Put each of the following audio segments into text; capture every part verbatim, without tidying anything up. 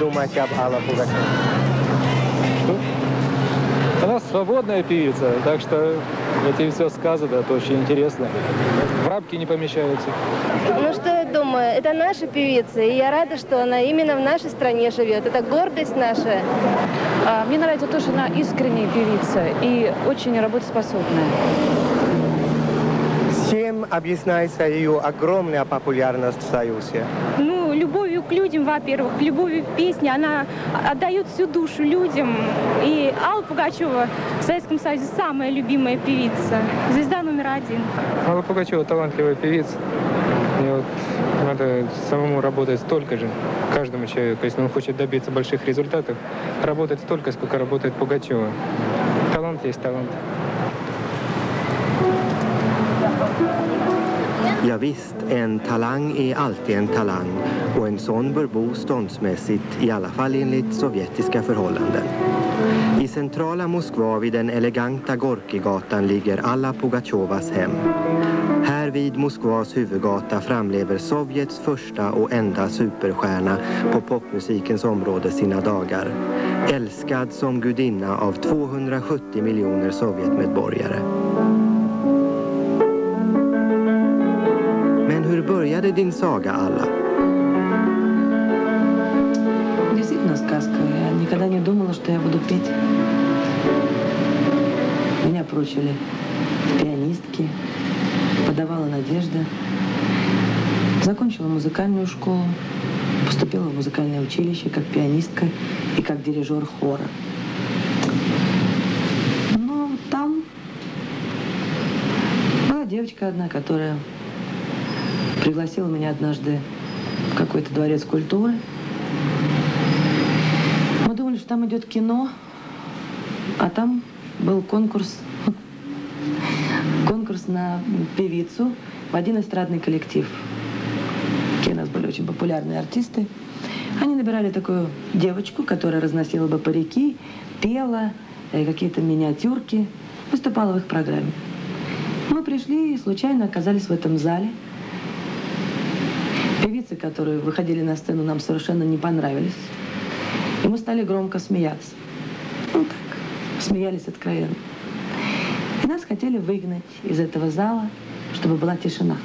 думаете об Алле Пугачевой? Она свободная певица, так что этим все сказано, это очень интересно. В рамки не помещается. Ну что я думаю, это наша певица, и я рада, что она именно в нашей стране живет. Это гордость наша. Мне нравится то, что она искренняя певица и очень работоспособная. Чем объясняется ее огромная популярность в Союзе? Ну, любовью к людям, во-первых, любовью к песне. Она отдает всю душу людям. И Алла Пугачева в Советском Союзе самая любимая певица. Звезда номер один. Алла Пугачева талантливая певица. И вот надо самому работать столько же, каждому человеку. Если он хочет добиться больших результатов, работать столько, сколько работает Пугачева. Талант есть талант. Ja visst, en talang är alltid en talang och en sån bör bo ståndsmässigt, i alla fall enligt sovjetiska förhållanden. I centrala Moskva vid den eleganta Gorkigatan ligger Alla Pugachovas hem. Här vid Moskvas huvudgata framlever Sovjets första och enda superstjärna på popmusikens område sina dagar. Älskad som gudinna av tvåhundrasjuttio miljoner Sovjetmedborgare. Hur började din saga, Alla? Действительно сказка. Я никогда не думала, что я буду петь. Меня прочили в пианистки, подавала надежда. Закончила музыкальную школу, поступила в музыкальное училище как пианистка и как дирижер хора. Но там была девочка одна, которая пригласила меня однажды в какой-то дворец культуры. Мы думали, что там идет кино, а там был конкурс, конкурс на певицу в один эстрадный коллектив. Такие у нас были очень популярные артисты. Они набирали такую девочку, которая разносила бы парики, пела, какие-то миниатюрки, выступала в их программе. Мы пришли и случайно оказались в этом зале. Певицы, которые выходили на сцену, нам совершенно не понравились. И мы стали громко смеяться. Ну так, смеялись откровенно. И нас хотели выгнать из этого зала, чтобы была тишина.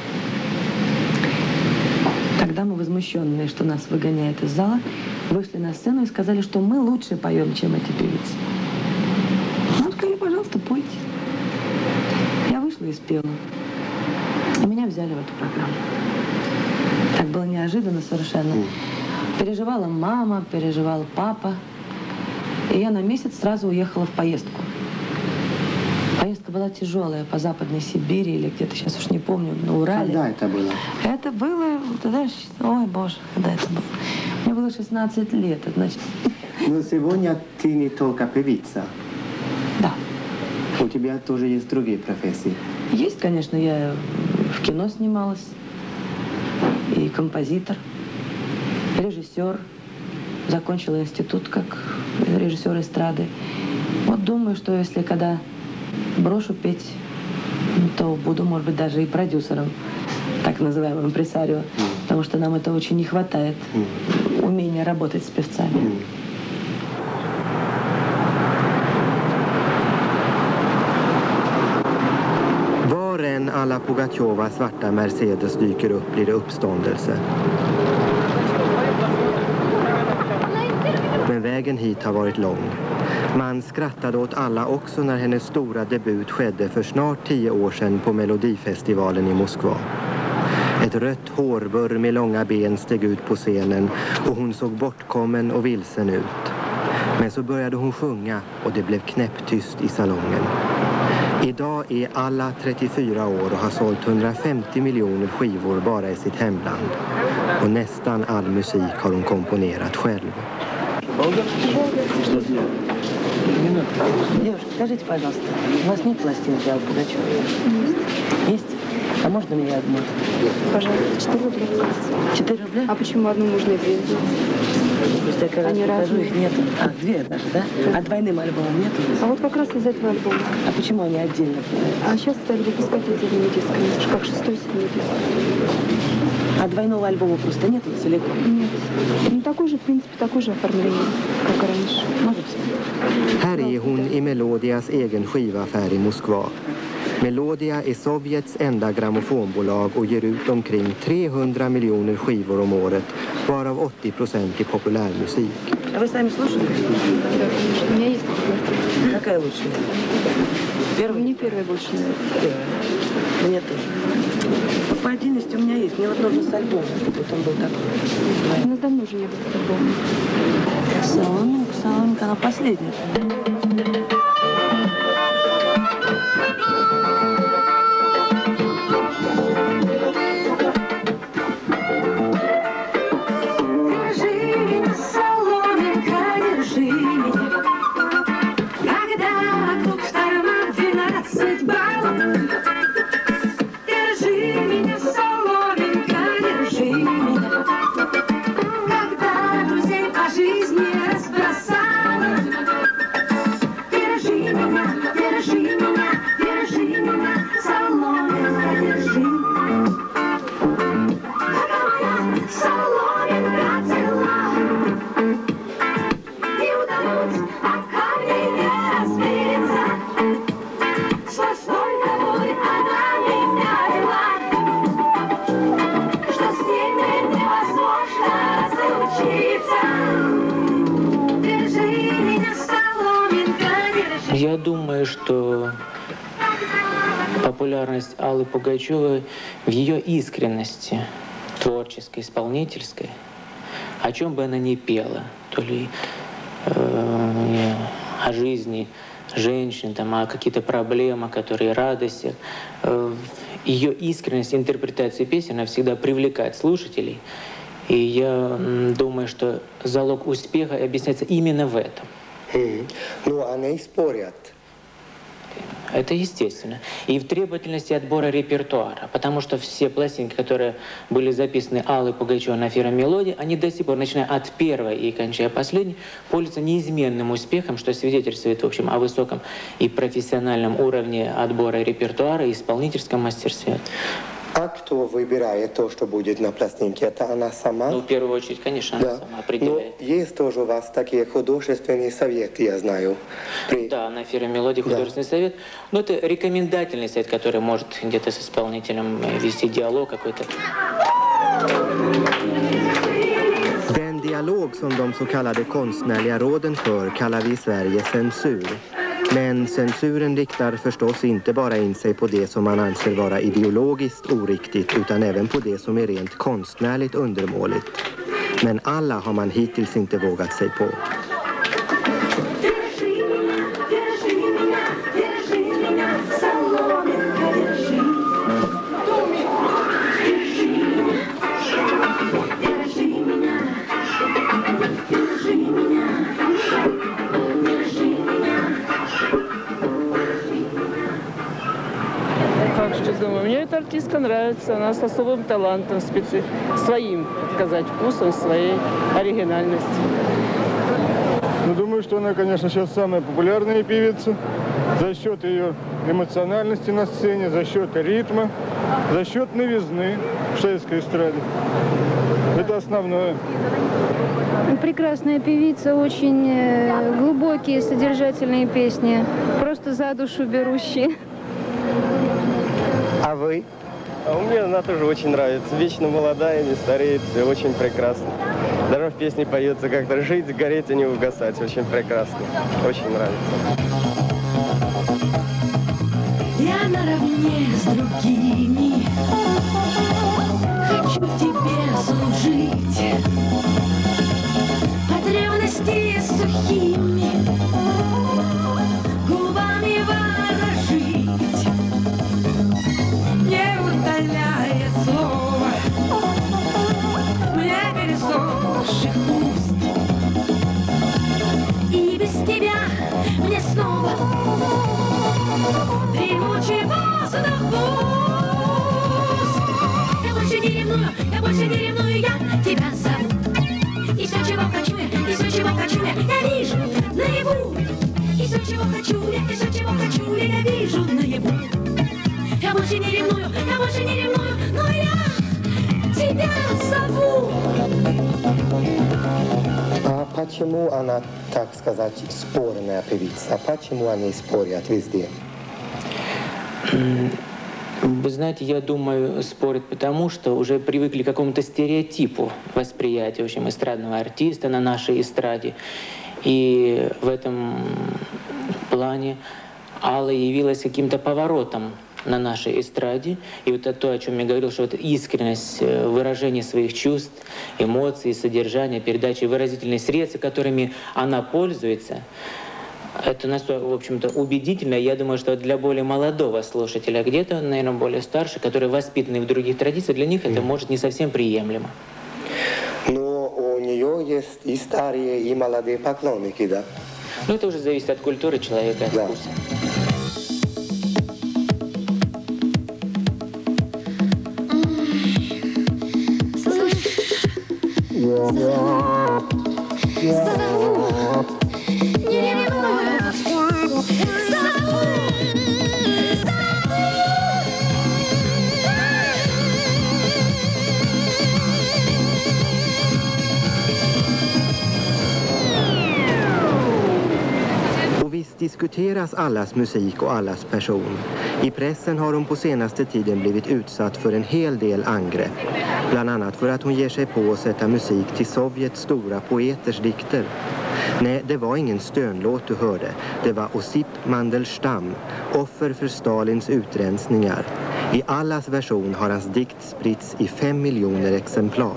Тогда мы, возмущенные, что нас выгоняют из зала, вышли на сцену и сказали, что мы лучше поем, чем эти певицы. Нам сказали, пожалуйста, пойте. Я вышла и спела. И меня взяли в эту программу. Так было неожиданно совершенно. Переживала мама, переживал папа. И я на месяц сразу уехала в поездку. Поездка была тяжелая по Западной Сибири или где-то, сейчас уж не помню, на Урале. Когда это было? Это было, тогда, ой, боже, когда это было? Мне было шестнадцать лет, значит. Но сегодня ты не только певица. Да. У тебя тоже есть другие профессии. Есть, конечно, я в кино снималась. И композитор, режиссер. Закончила институт как режиссер эстрады. Вот думаю, что если когда брошу петь, то буду, может быть, даже и продюсером, так называемым импресарио, mm. потому что нам это очень не хватает, mm. умения работать с певцами. Mm. Alla Pugachovas svarta Mercedes dyker upp blir det uppståndelse. Men vägen hit har varit lång. Man skrattade åt Alla också när hennes stora debut skedde för snart tio år sedan på Melodifestivalen i Moskva. Ett rött hårburr med långa ben steg ut på scenen och hon såg bortkommen och vilsen ut. Men så började hon sjunga och det blev knäpptyst i salongen. Idag är Alla trettiofyra år och har sålt hundrafemtio miljoner skivor bara i sitt hemland. Och nästan all musik har hon komponerat själv. Девушка, скажите, пожалуйста, у вас нет пластинки Аллы Пугачевой? Есть. Есть? А можно мне одну? Пожалуйста, четыре рубля. четыре рубля? А почему одну можно и две? Просто я как раз покажу, их нету. А, две даже, да? А двойным альбомом нету? А вот как раз из этого альбома. А почему они отдельно? А сейчас стали выпускать отдельными дисками, как шестой, седьмой диск. А двойного альбома просто нет целиком? Нет. Ну, такой же, в принципе, такое же оформление, как и раньше. Может быть. Här är hon i Melodias egen skivaffär i Moskva. Melodia är Sovjets enda grammofonbolag och ger ut omkring trehundra miljoner skivor om året, varav åttio procent i populärmusik. А вы сами слушали? Да, конечно. У меня есть такая. Какая лучше? Первая? Не первая больше, наверное. Первая. Мне тоже. По отдельности у меня есть. Мне вот нужно с альбомом, чтобы вот он был такой. У нас давно уже не было с альбомом. Соломинка, Соломинка, она последняя. Я думаю, что популярность Аллы Пугачевой в ее искренности, творческой, исполнительской, о чем бы она ни пела, то ли э, о жизни женщин, там, о каких-то проблемах, которые радости, э, ее искренность интерпретации песен, она всегда привлекает слушателей. И я м, думаю, что залог успеха объясняется именно в этом. Mm. Ну, они спорят. Это естественно. И в требовательности отбора репертуара. Потому что все пластинки, которые были записаны Аллой Пугачевой на фирме «Мелодия», они до сих пор, начиная от первой и кончая последней, пользуются неизменным успехом, что свидетельствует, в общем, о высоком и профессиональном уровне отбора репертуара и исполнительском мастерстве. А кто выбирает то, что будет на пластинке? Это она сама? Ну, в первую очередь, конечно, да. она сама определяет. Но есть тоже у вас такие художественные советы, я знаю. При... Да, на фирме «Мелодия» художественный да. совет. Но это рекомендательный совет, который может где-то с исполнителем вести диалог какой-то. Den dialog som de så kallade konstnärliga råden för kallar vi i Sverige censur. Men censuren riktar förstås inte bara in sig på det som man anser vara ideologiskt oriktigt utan även på det som är rent konstnärligt undermåligt. Men alla har man hittills inte vågat sig på. Мне эта артистка нравится, она с особым талантом, специ... своим, сказать, вкусом, своей оригинальностью. Ну, думаю, что она, конечно, сейчас самая популярная певица за счет ее эмоциональности на сцене, за счет ритма, за счет новизны в советской эстраде. Это основное. Прекрасная певица, очень глубокие, содержательные песни, просто за душу берущие. А вы? А у меня она тоже очень нравится. Вечно молодая, не стареет, все очень прекрасно. Даже в песне поется как-то «Жить, гореть и не угасать». Очень прекрасно. Очень нравится. Я наравне с другими хочу тебе служить, от ревности сухими губами ворожить, не удаляя слова мне пересохших уст. И без тебя мне снова дремучий воздух пуст. Я больше не ревную, я больше не ревную, я тебя зову. И все, чего хочу я, и все, чего хочу я, я вижу наяву. И все, чего хочу я, и все, чего хочу я, я вижу наяву. Я больше не ревную, я больше не ревную, но я тебя Почему она, так сказать, спорная певица? Почему они спорят везде? Вы знаете, я думаю, спорят потому, что уже привыкли к какому-то стереотипу восприятия, в общем, эстрадного артиста на нашей эстраде. И в этом плане Алла явилась каким-то поворотом на нашей эстраде. И вот это то, о чем я говорил, что вот искренность выражения своих чувств, эмоций, содержания, передачи выразительных средств, которыми она пользуется, это настолько, в общем-то, убедительно. Я думаю, что для более молодого слушателя, где-то, наверное, более старше, которые воспитаны в других традициях, для них это может не совсем приемлемо. Но у нее есть и старые, и молодые поклонники, да? Ну, это уже зависит от культуры человека, от да. вкуса. Och visst diskuteras allas musik och allas person. I pressen har hon på senaste tiden blivit utsatt för en hel del angrepp. Bland annat för att hon ger sig på att sätta musik till Sovjets stora poeters dikter. Nej, det var ingen stönlåt du hörde. Det var Osip Mandelstam, offer för Stalins utrensningar. I allas version har hans dikt spritts i fem miljoner exemplar.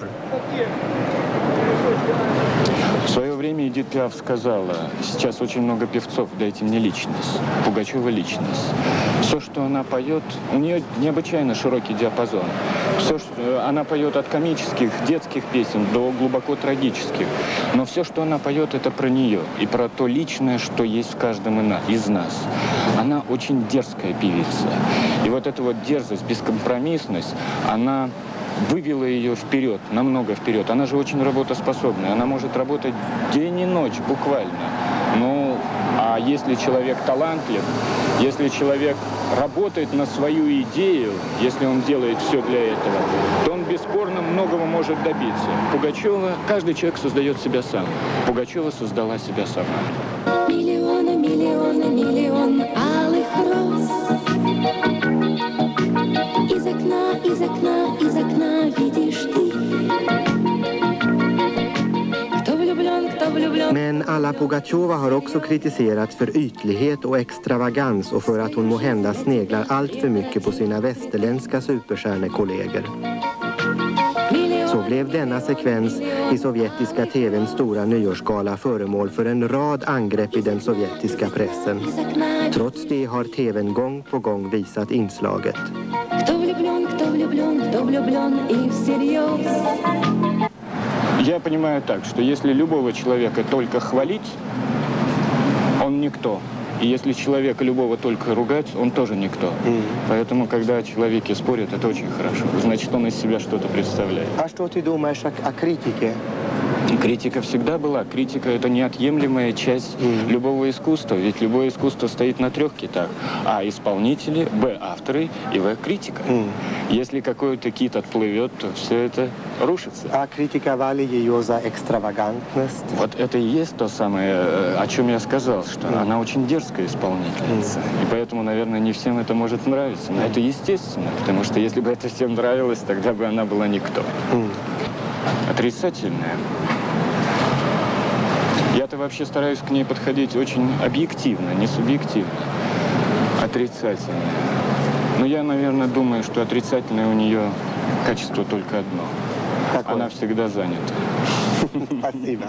В свое время Эдит Пиаф сказала, сейчас очень много певцов, дайте мне личность. Пугачева личность. Все, что она поет, у нее необычайно широкий диапазон. Все, что она поет от комических, детских песен до глубоко трагических. Но все, что она поет, это про нее и про то личное, что есть в каждом из нас. Она очень дерзкая певица. И вот эта вот дерзость, бескомпромиссность, она вывела ее вперед, намного вперед. Она же очень работоспособная, она может работать день и ночь буквально. Ну, а если человек талантлив, если человек работает на свою идею, если он делает все для этого, то он бесспорно многого может добиться. Пугачева, каждый человек создает себя сам. Пугачева создала себя сама. Миллионы, миллионы, миллион алых роз. Из окна, из окна, из окна видишь ты. Кто влюблен, кто влюблен. Men Alla Pugacheva har också kritiserats för ytlighet och extravagans och för att hon må hända sneglar allt för mycket på sina västerländska superstjärnekollegor. Så blev denna sekvens i sovjetiska tvns stora nyårsgala föremål för en rad angrepp i den sovjetiska pressen. Trots det har tvn gång på gång visat inslaget. Я понимаю так, что если любого человека только хвалить, он никто. И если человека любого только ругать, он тоже никто. Mm. Поэтому, когда о человеке спорят, это очень хорошо. Значит, он из себя что-то представляет. А что ты думаешь о, о критике? Критика всегда была. Критика – это неотъемлемая часть mm. любого искусства. Ведь любое искусство стоит на трех китах. А исполнители, б авторы и в критика. Mm. Если какой-то кит отплывет, то все это рушится. А критиковали ее за экстравагантность? Вот это и есть то самое, о чем я сказал, что mm. она очень дерзкая исполнительница. Mm. И поэтому, наверное, не всем это может нравиться. Но mm. это естественно, потому что если бы это всем нравилось, тогда бы она была никто. Mm. Отрицательная. Я-то вообще стараюсь к ней подходить очень объективно, не субъективно. Отрицательная. Но я, наверное, думаю, что отрицательное у нее качество только одно. Какое? Она всегда занята. Спасибо.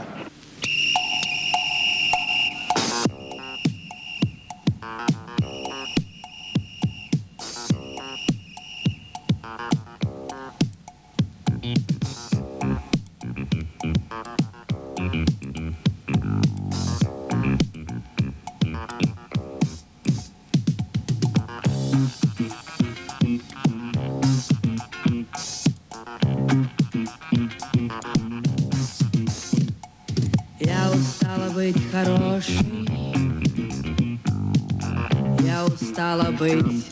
Хороший, я устала быть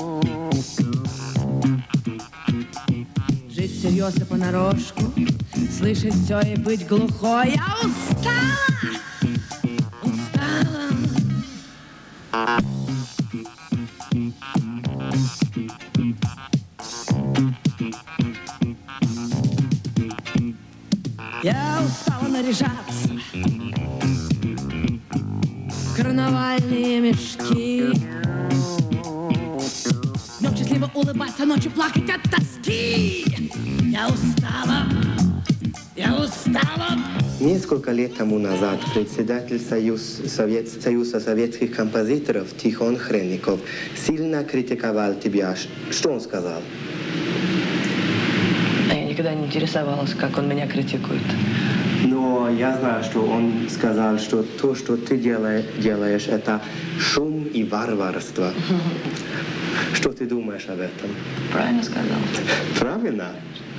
плохой. Жить всерьез и понарошку, слышать все и быть глухой. Я устала, устала. Я устала наряжаться в карнавальные мешки, днем счастливо улыбаться, ночью плакать от тоски. Я устала, я устала. Несколько лет тому назад председатель Союз, Совет, Союза советских композиторов Тихон Хренников сильно критиковал тебя. Что он сказал? Я никогда не интересовалась, как он меня критикует. Но я знаю, что он сказал, что то, что ты делаешь, делаешь это шум и варварство. Что ты думаешь об этом? Правильно сказал. Правильно?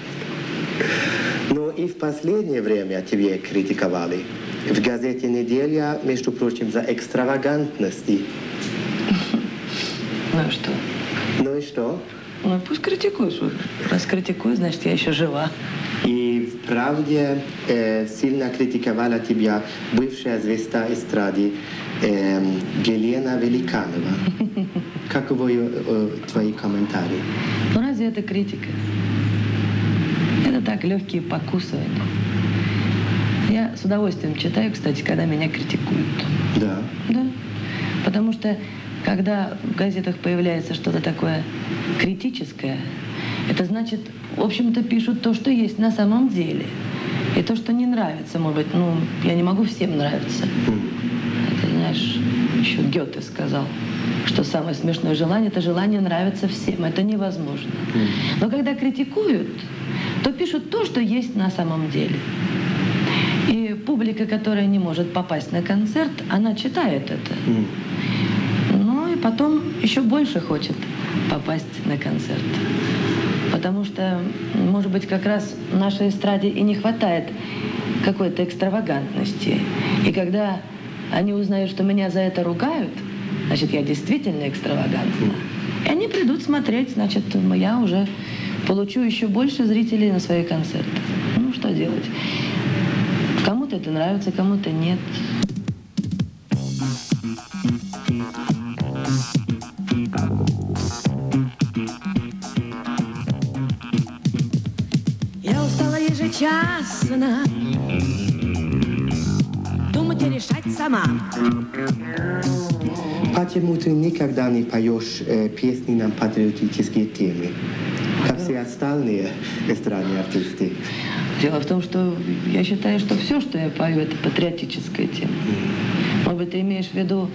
Но и в последнее время тебя критиковали. В газете «Неделя», между прочим, за экстравагантности. Ну и что? Ну и что? Ну пусть критикуешь. Раз критикуешь, значит, я еще жива. И в правде э, сильно критиковала тебя бывшая звезда эстрады э, Елена Великанова. Каковы э, твои комментарии? Ну разве это критика? Это так, легкие покусывания. Я с удовольствием читаю, кстати, когда меня критикуют. Да? Да. Потому что, когда в газетах появляется что-то такое критическое, это значит, в общем-то, пишут то, что есть на самом деле. И то, что не нравится, может быть, ну, я не могу всем нравиться. Это, знаешь, еще Гёте сказал, что самое смешное желание – это желание нравиться всем. Это невозможно. Но когда критикуют, то пишут то, что есть на самом деле. И публика, которая не может попасть на концерт, она читает это. Ну и потом еще больше хочет попасть на концерт. Потому что, может быть, как раз нашей эстраде и не хватает какой-то экстравагантности. И когда они узнают, что меня за это ругают, значит, я действительно экстравагантна. И они придут смотреть, значит, я уже получу еще больше зрителей на свои концерты. Ну, что делать? Кому-то это нравится, кому-то нет. Я устала ежечасно думать и решать сама. Почему ты никогда не поешь э, песни на патриотические темы, как все остальные эстрадные артисты? Дело в том, что я считаю, что все, что я пою, это патриотическая тема. Может быть, ты имеешь в виду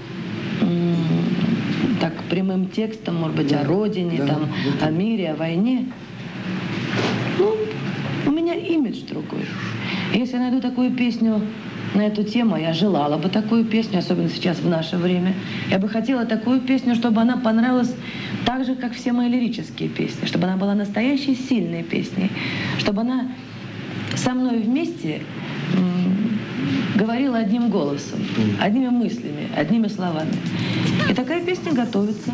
так прямым текстом, может быть, да, о родине, да, там, да, о мире, о войне. Ну, у меня имидж другой. Если я найду такую песню на эту тему, я желала бы такую песню, особенно сейчас в наше время. Я бы хотела такую песню, чтобы она понравилась так же, как все мои лирические песни, чтобы она была настоящей сильной песней, чтобы она со мной вместе м, говорила одним голосом, одними мыслями, одними словами. И такая песня готовится.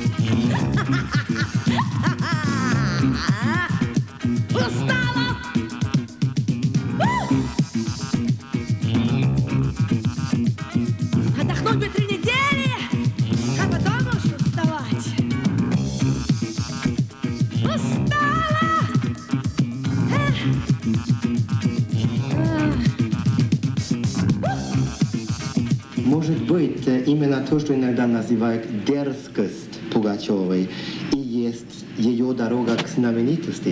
Устала! Отдохнуть бы три недели, а потом уж вставать. Устала! Может быть, именно то, что иногда называют дерзкость Пугачевой, и есть ее дорога к знаменитости.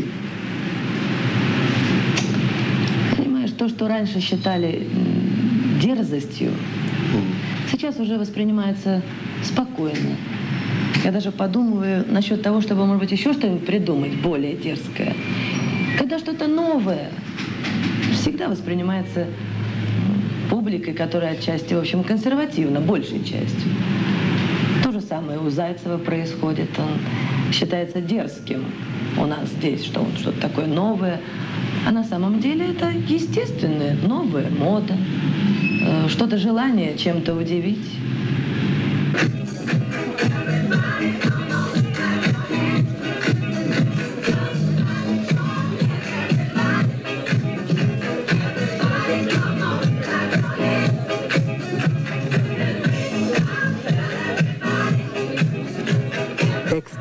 Понимаешь, то, что раньше считали дерзостью, сейчас уже воспринимается спокойно. Я даже подумываю насчет того, чтобы, может быть, еще что-нибудь придумать более дерзкое. Когда что-то новое всегда воспринимается публикой, которая отчасти, в общем, консервативна, большей частью. То же самое у Зайцева происходит. Он считается дерзким у нас здесь, что он что-то такое новое. А на самом деле это естественная, новая мода, что-то желание чем-то удивить.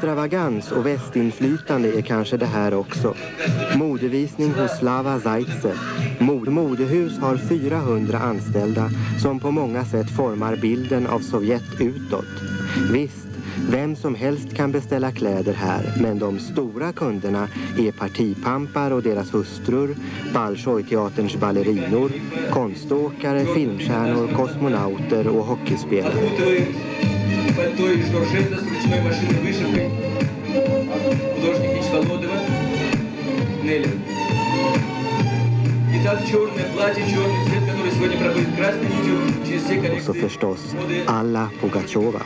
Extravagans och västinflytande är kanske det här också. Modevisning hos Slava Zaitsev. Mod modehus har fyrahundra anställda som på många sätt formar bilden av Sovjet utåt. Visst, vem som helst kan beställa kläder här, men de stora kunderna är partipampar och deras hustrur, Bolshoi-teaterns ballerinor, konståkare, filmstjärnor, kosmonauter och hockeyspelare. Och så förstås Alla Pugacheva.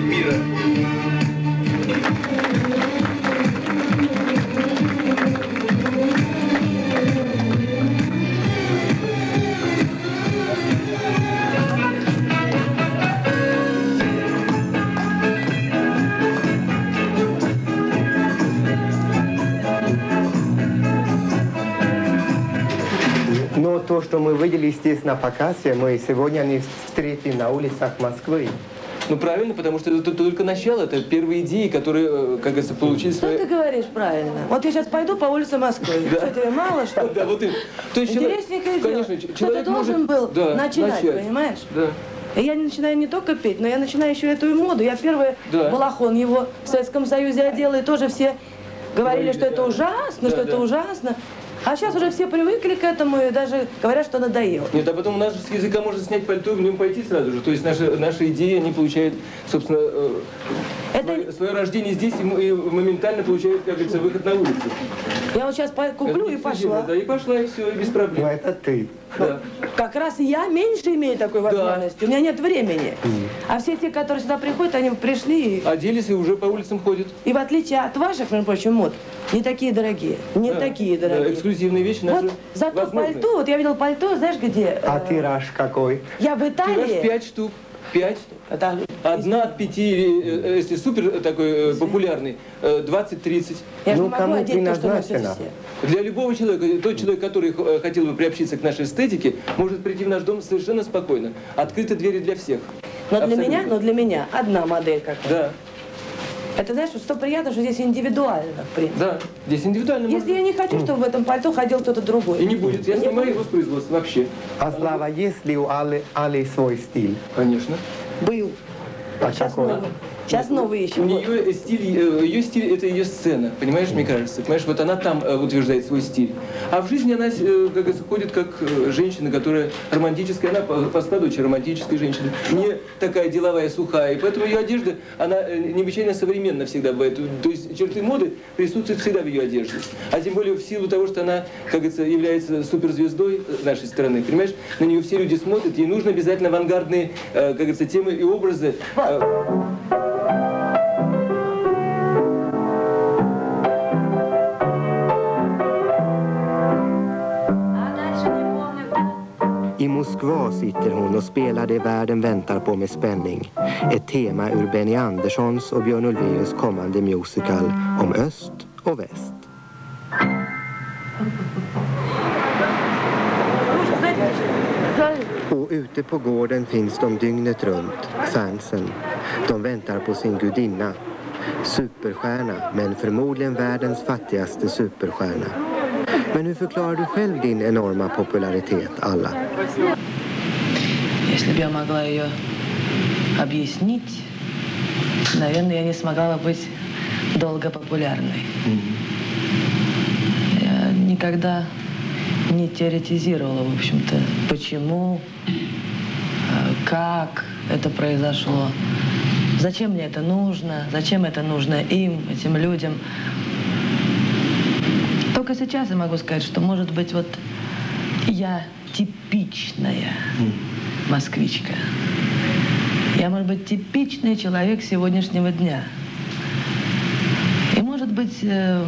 Но то, что мы видели здесь на показе, мы сегодня не встретим на улицах Москвы. Ну правильно, потому что это только начало, это первые идеи, которые, как говорится, получили свои... Что ты говоришь правильно? Вот я сейчас пойду по улице Москвы. Да. Что тебе мало, что ли? Да, вот и... То есть интересненькое дело. Конечно, Что ты должен может... был да, начинать, начать. Понимаешь? Да. И я начинаю не только петь, но я начинаю еще эту и моду. Я первый да. балахон его в Советском Союзе одела, и тоже все говорили, что это ужасно, да, что да. это ужасно. А сейчас уже все привыкли к этому и даже говорят, что надоело. Нет, а потом у нас же с языка можно снять пальто и в нем пойти сразу же. То есть наши, наши идеи, они получают, собственно, это... свое, свое рождение здесь и, и моментально получают, как говорится, выход на улицу. Я вот сейчас куплю это и пошла. Да, и пошла, и все, и без проблем. Но это ты. Да. Как раз я меньше имею такой возможности. Да. У меня нет времени. Mm. А все те, которые сюда приходят, они пришли и... Оделись и уже по улицам ходят. И в отличие от ваших, между прочим, мод, не такие дорогие. Не да. такие дорогие. Да, эксклюзивные вещи наши. Вот зато возможны. пальто, вот я видел пальто, знаешь где? А э, тираж какой? Я в Италии. Тираж пять штук. Пять. Это... Одна от пяти, если супер такой популярный, двадцать-тридцать. Я ну, же не могу одеть то, что носят все. Для любого человека, тот человек, который хотел бы приобщиться к нашей эстетике, может прийти в наш дом совершенно спокойно. Открыты двери для всех. Но для меня, но для меня одна модель какая-то. Да. Это, знаешь, что приятно, что здесь индивидуально, в принципе. Да, здесь индивидуально. Если можно... я не хочу, чтобы в этом пальто ходил кто-то другой. И не будет. Я снимаю его с производства вообще. А Слава, есть ли у Аллы, Аллы свой стиль? Конечно. Был. А сейчас какой? новый. Сейчас новый еще. У нее стиль, ее стиль это ее сцена, понимаешь, мне кажется. Понимаешь, вот она там утверждает свой стиль. А в жизни она, как говорится, ходит как женщина, которая романтическая, она по складу очень романтическая женщина, не такая деловая, сухая. И поэтому ее одежда, она необычайно современна всегда бывает. То есть черты моды присутствуют всегда в ее одежде. А тем более в силу того, что она, как говорится, является суперзвездой нашей страны. Понимаешь, на нее все люди смотрят, ей нужно обязательно авангардные, как говорится, темы и образы. I Moskva sitter hon och spelar Det världen väntar på med spänning. Ett tema ur Benny Anderssons och Björn Ulvaeus kommande musical om öst och väst. Och ute på gården finns de dygnet runt, fansen. De väntar på sin gudinna. Superstjärna, men förmodligen världens fattigaste superstjärna. Men hur förklarar du själv din enorma popularitet, Alla? Если бы я могла ее объяснить, наверное, я не смогла бы быть долго популярной. Я никогда не теоретизировала, в общем-то, почему, как это произошло, зачем мне это нужно, зачем это нужно им, этим людям. Только сейчас я могу сказать, что, может быть, вот я типичная москвичка. Я, может быть, типичный человек сегодняшнего дня. И, может быть, э,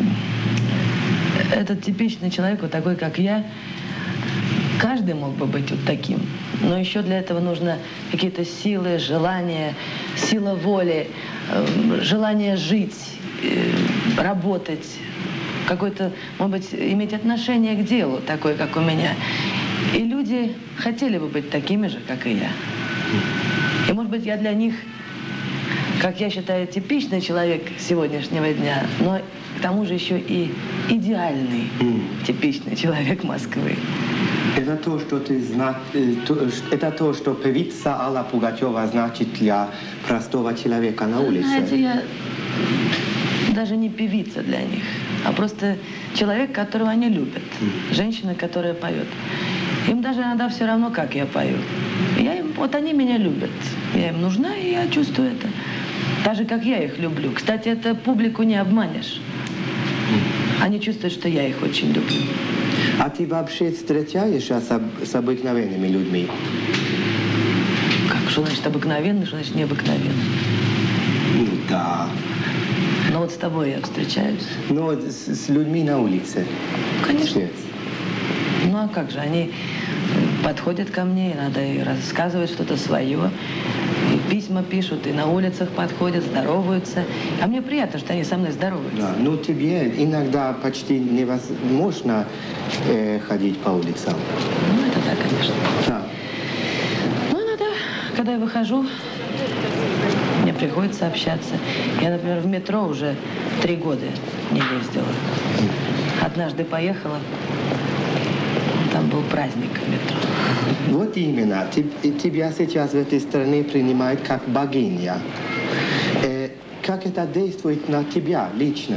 этот типичный человек, вот такой, как я, каждый мог бы быть вот таким. Но еще для этого нужно какие-то силы, желания, сила воли, э, желание жить, э, работать, какое-то, может быть, иметь отношение к делу, такое, как у меня. И люди хотели бы быть такими же, как и я. И, может быть, я для них как я считаю, типичный человек сегодняшнего дня, но к тому же еще и идеальный, mm. типичный человек Москвы. Это то, что ты зна... это то, что певица Алла Пугачева значит для простого человека на улице. Знаете, я даже не певица для них, а просто человек, которого они любят. Mm. Женщина, которая поет. Им даже иногда все равно, как я пою. Я им, вот они меня любят. Я им нужна, и я чувствую это. Так же, как я их люблю. Кстати, это публику не обманешь. Они чувствуют, что я их очень люблю. А ты вообще встречаешься с, об... с обыкновенными людьми? Как? Что значит обыкновенный, что значит необыкновенный? Ну да. Ну вот с тобой я встречаюсь. Ну вот с, с людьми на улице. Конечно. Нет. Ну а как же, они подходят ко мне, и надо и рассказывать что-то свое, и письма пишут, и на улицах подходят, здороваются. А мне приятно, что они со мной здороваются. Да, ну тебе иногда почти невозможно э, ходить по улицам. Ну это да, конечно. Да. Ну иногда, когда я выхожу, мне приходится общаться. Я, например, в метро уже три года не ездила. Однажды поехала. Там был праздник в метро. Вот именно. Тебя сейчас в этой стране принимают как богиня. Э, как это действует на тебя лично?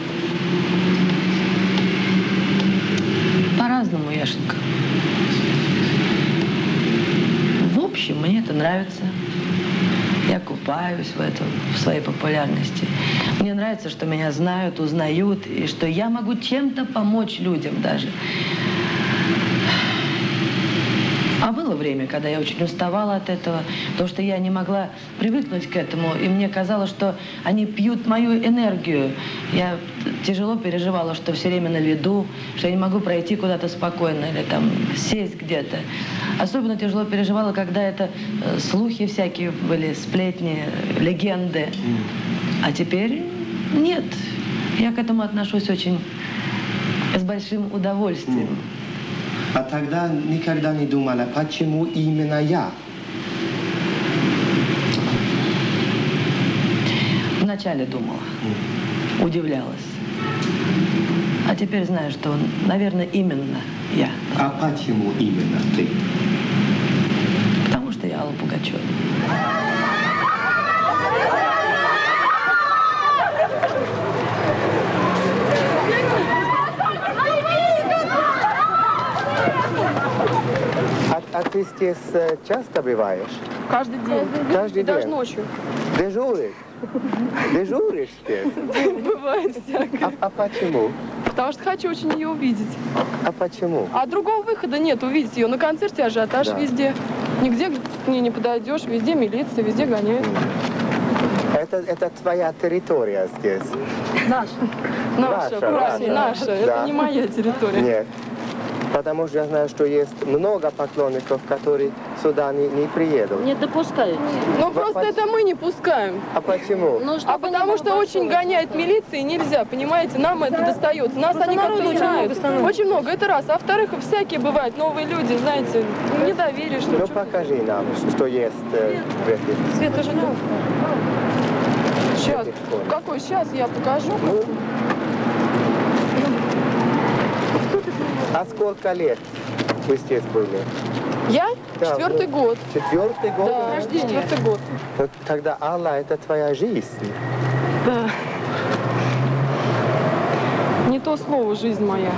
По-разному, Яшенька. В общем, мне это нравится. Я купаюсь в этом, в своей популярности. Мне нравится, что меня знают, узнают, и что я могу чем-то помочь людям даже. А было время, когда я очень уставала от этого, потому что я не могла привыкнуть к этому, и мне казалось, что они пьют мою энергию. Я тяжело переживала, что все время на виду, что я не могу пройти куда-то спокойно или там сесть где-то. Особенно тяжело переживала, когда это э, слухи всякие были, сплетни, легенды. А теперь нет. Я к этому отношусь очень с большим удовольствием. А тогда никогда не думала, почему именно я? Вначале думала, удивлялась. А теперь знаю, что, наверное, именно я. А почему именно ты? Потому что я Алла Пугачева. А ты здесь часто бываешь? Каждый день. Каждый день? Даже ночью. Дежуришь? Дежуришь здесь? Бывает всякое. А, а почему? Потому что хочу очень ее увидеть. А почему? А другого выхода нет увидеть ее. На концерте ажиотаж да. везде. Нигде к ней не подойдешь, везде милиция, везде гоняют. Это, это твоя территория здесь? Наша. Наша, наша, правильно, наша. Да. Это не моя территория. Нет. Потому что я знаю, что есть много поклонников, которые сюда не, не приедут. Не допускают. Ну просто это мы не пускаем. А почему? Ну, а потому что очень гоняет милиция, и нельзя, понимаете, нам это достается. Нас они как-то не знают. Очень много, это раз. А во-вторых, всякие бывают новые люди, знаете, недоверие, что ли. Ну покажи нам, что есть э, в этих... Света же нет. Сейчас. Какой? Сейчас я покажу. Ну, а сколько лет вы здесь были? Я? Да, Четвертый ну, год. Четвертый год? Да, рождение. Четвертый год. Вот тогда, Алла, это твоя жизнь. Да. Не то слово «жизнь моя».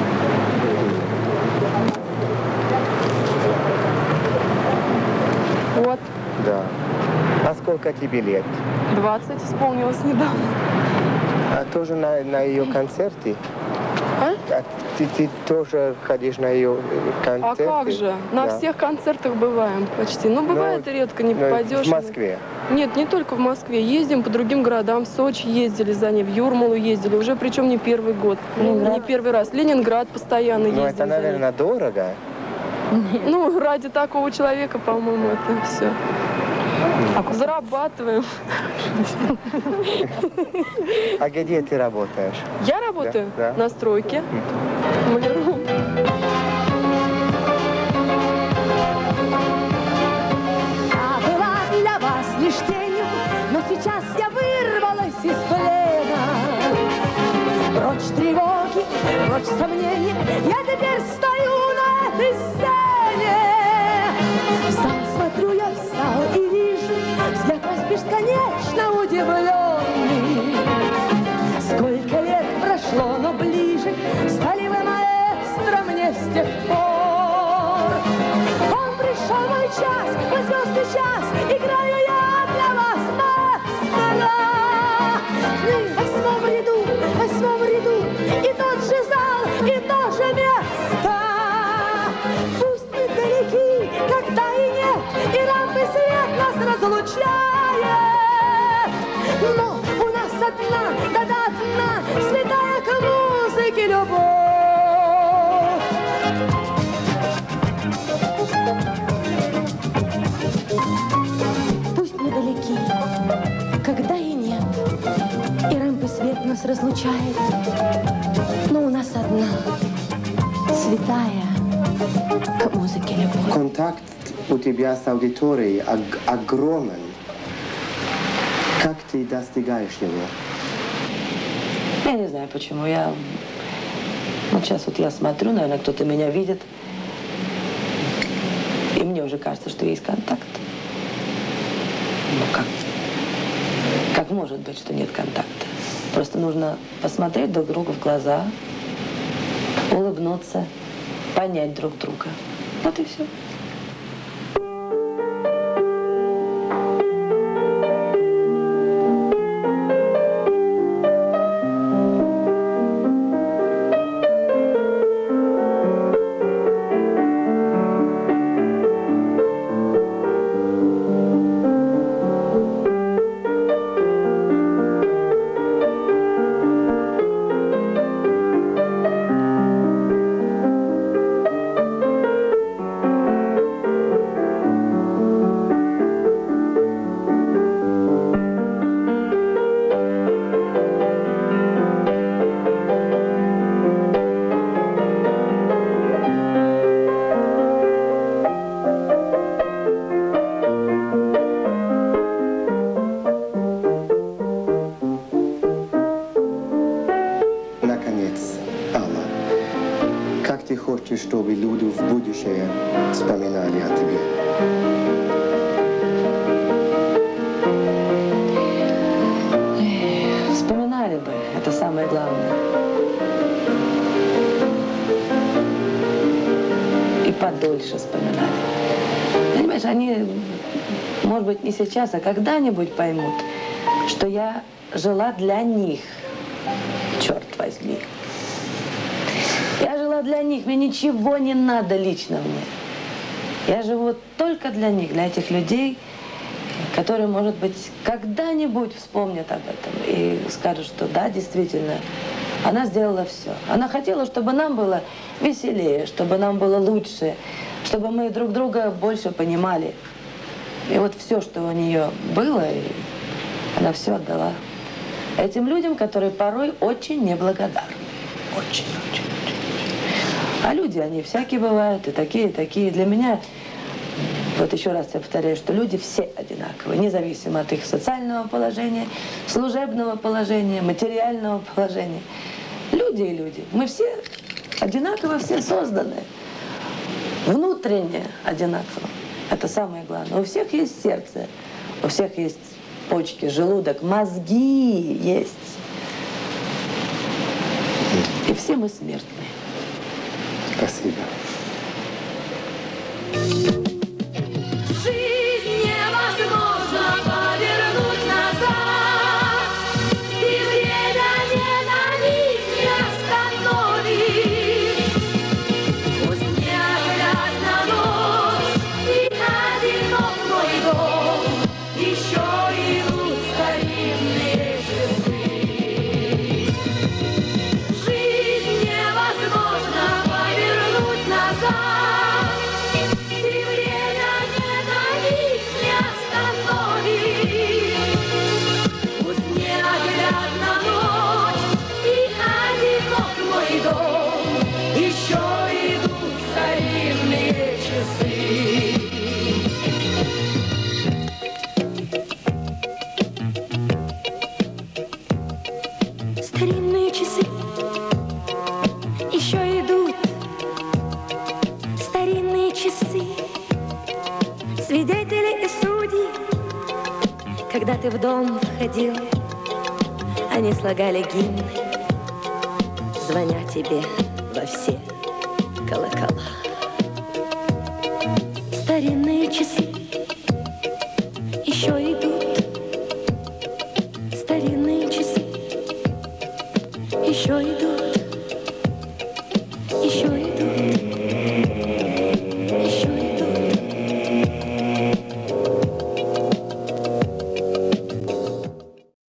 Вот. Да. А сколько тебе лет? двадцать исполнилось недавно. А тоже на, на ее концерте? А? А ты, ты тоже ходишь на ее концерты? А как же? На да. всех концертах бываем почти. Ну, бывает но, редко, не попадешь. В Москве? Нет, не только в Москве. Ездим по другим городам. В Сочи ездили за ней, в Юрмалу ездили. Уже причем не первый год. Ленинград. Не первый раз. Ленинград постоянно ездим. Ну, это, наверное, дорого? Нет. Ну, ради такого человека, по-моему, это все. А зарабатываем. А где ты работаешь? Я работаю да, да. на стройке. Маляром. А была для вас лишь тенью, но сейчас я вырвалась из плена. Прочь тревоги, прочь сомнения, я теперь стою на этой сцене. В зал смотрю я, в зал и вижу взгляд ваш бесконечно удивленный. Сколько лет прошло, но ближе стали вы маэстро мне с тех пор. Он пришел мой час, мой звездный час, играю я для вас маэстро. Мы в восьмом ряду, в восьмом ряду, и тот же зал, и то же место. Пусть мы далеки, когда и нет, и рампы свет нас разлучает. Но у нас одна, да-да одна, святая к музыке любовь. Пусть мы далеки, когда и нет, и рампы свет нас разлучает, но у нас одна, святая к музыке любовь. Контакт у тебя с аудиторией огромен. Как ты достигаешь его? Я не знаю, почему. Я... Вот сейчас вот я смотрю, наверное, кто-то меня видит, и мне уже кажется, что есть контакт. Ну как? Как может быть, что нет контакта? Просто нужно посмотреть друг другу в глаза, улыбнуться, понять друг друга. Вот и все. Чтобы люди в будущее вспоминали о тебе? Вспоминали бы, это самое главное. И подольше вспоминали. Понимаешь, они, может быть, не сейчас, а когда-нибудь поймут, что я жила для них, черт возьми. Я жила для них, мне ничего не надо лично мне. Я живу только для них, для этих людей, которые, может быть, когда-нибудь вспомнят об этом и скажут, что да, действительно, она сделала все. Она хотела, чтобы нам было веселее, чтобы нам было лучше, чтобы мы друг друга больше понимали. И вот все, что у нее было, она все отдала этим людям, которые порой очень неблагодарны. Очень, очень. А люди, они всякие бывают, и такие, и такие. Для меня, вот еще раз я повторяю, что люди все одинаковые, независимо от их социального положения, служебного положения, материального положения. Люди и люди. Мы все одинаково, все созданы. Внутренне одинаково. Это самое главное. У всех есть сердце, у всех есть почки, желудок, мозги есть. И все мы смертны. Спасибо. Жизнь невозможно повернуть назад, и время не на миг не остановит. Пусть неоглядна ночь и одинок мой дом, еще идут старинные часы. Жизнь невозможно повернуть назад. Когда ты в дом входил, они слагали гимн, звоня тебе во все колокола. Старинные часы еще идут, старинные часы еще идут.